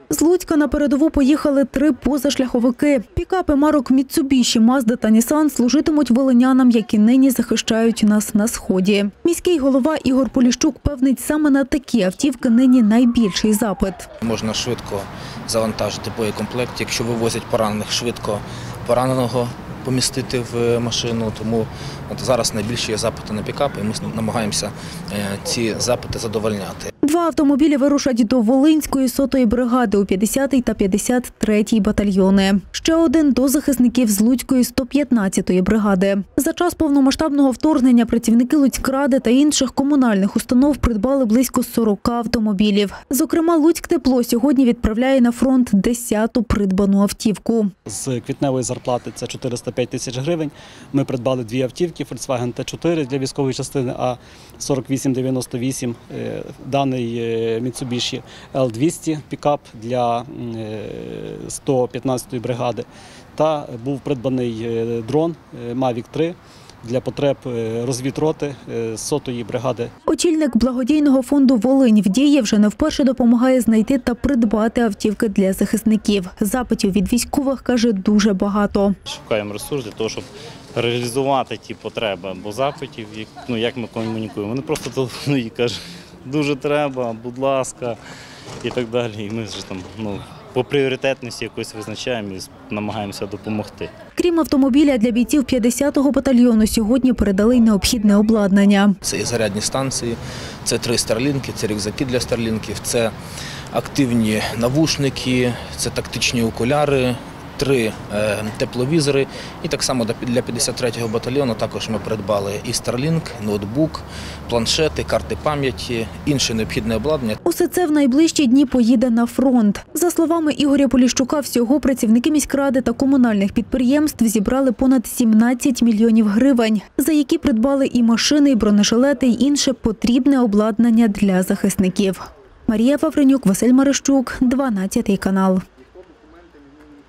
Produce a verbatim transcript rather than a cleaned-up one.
З Луцька на передову поїхали три позашляховики. Пікапи марок Mitsubishi, Mazda та Nissan служитимуть волинянам, які нині захищають нас на Сході. Міський голова Ігор Поліщук певнить, саме на такі автівки нині найбільший запит. Можна швидко завантажити боєкомплект, якщо вивозять поранених, швидко пораненого помістити в машину, тому от зараз найбільші є запити на пікапи, і ми намагаємося ці запити задовольняти. Два автомобілі вирушать до Волинської сотої бригади у п'ятдесятий та п'ятдесят третій батальйони. Ще один до захисників з Луцької сто п'ятнадцятої бригади. За час повномасштабного вторгнення працівники Луцькради та інших комунальних установ придбали близько сорока автомобілів. Зокрема, Луцьктепло сьогодні відправляє на фронт десяту придбану автівку. З квітневої зарплати це чотириста п'ять тисяч гривень. Ми придбали дві автівки – Volkswagen Т чотири для військової частини, а сорок вісім дев'яносто вісім даний Mitsubishi Л двісті пікап для сто п'ятнадцятої бригади. Та був придбаний дрон Мавік три для потреб розвідроти сотої бригади. Очільник благодійного фонду «Волинь в дії» вже не вперше допомагає знайти та придбати автівки для захисників. Запитів від військових, каже, дуже багато. Шукаємо ресурс для того, щоб реалізувати ті потреби, бо запитів, ну, як ми комунікуємо, вони просто телефонують і кажуть, дуже треба, будь ласка, і так далі. І ми вже там, ну, по пріоритетності якось визначаємо і намагаємося допомогти. Крім автомобіля, для бійців п'ятдесятого батальйону сьогодні передали й необхідне обладнання. Це і зарядні станції, це три старлінки, це рюкзаки для старлінків, це активні навушники, це тактичні окуляри, три тепловізори. І так само для п'ятдесят третього батальйону також ми придбали і Starlink, ноутбук, планшети, карти пам'яті, інше необхідне обладнання. Усе це в найближчі дні поїде на фронт. За словами Ігоря Поліщука, всього працівники міськради та комунальних підприємств зібрали понад сімнадцять мільйонів гривень, за які придбали і машини, і бронежилети, і інше потрібне обладнання для захисників. Марія Вавренюк, Василь Марищук, дванадцятий канал.